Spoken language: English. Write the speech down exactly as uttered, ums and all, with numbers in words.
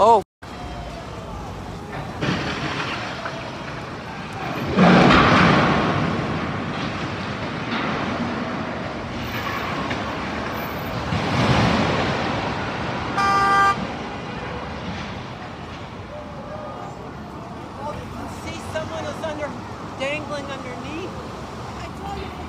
Oh. See, someone is under dangling underneath. I told you.